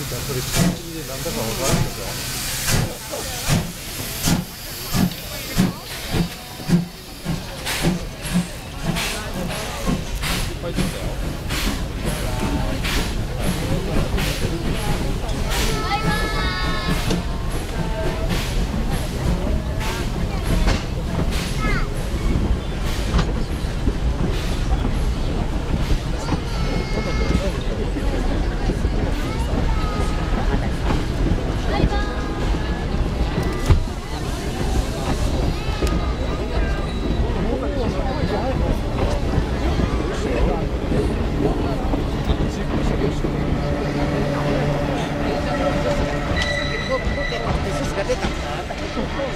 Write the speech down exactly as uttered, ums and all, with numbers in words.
たらそれ一日でなんだかわからんでしょ。いっぱい取ったよ。 Sudah dekat.